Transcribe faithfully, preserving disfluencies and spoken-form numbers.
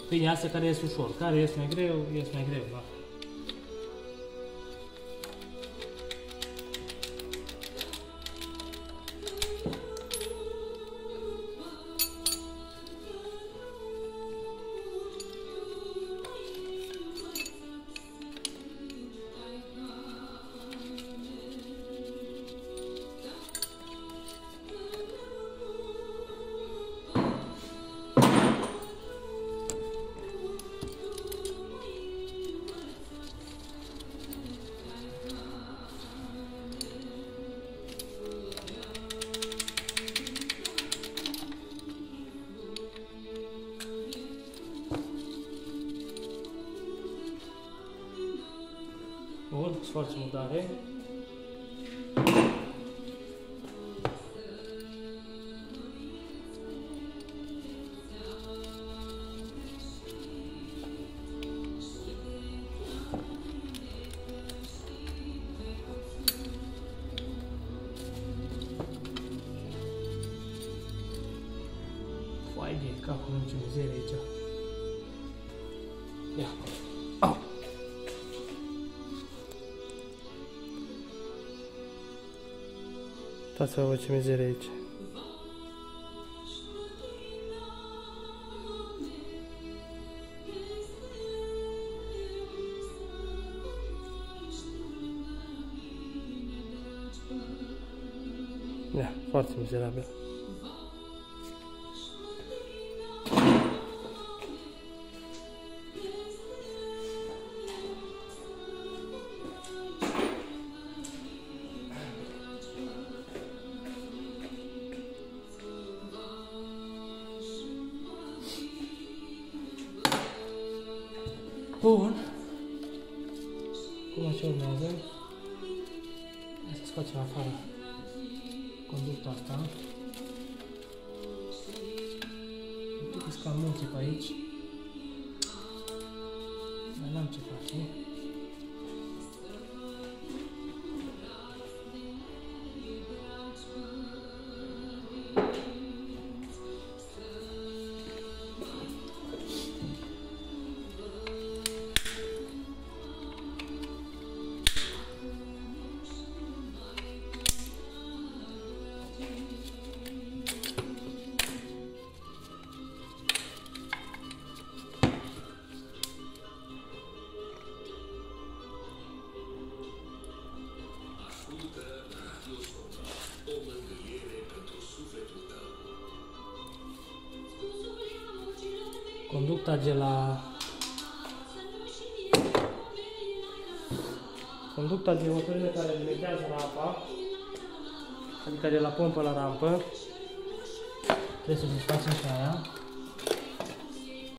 Bine, asta care ies ușor, care ies mai greu, ies mai greu, da. Bun, sforț mutare. Foaie de capul meu, ce mizerie aici. Ia. Au. Uitați-vă voi ce mizerie aici. Ia, foarte mizerabil. Bun. Cum ce urmează? Hai să scoatem afară conducta asta. Un pic cam multe pe aici. Dar n-am ce face. Conducta de la conducta de motorină care alimentează rampa, adică de la pompă la rampă, trebuie să desfacem și aia.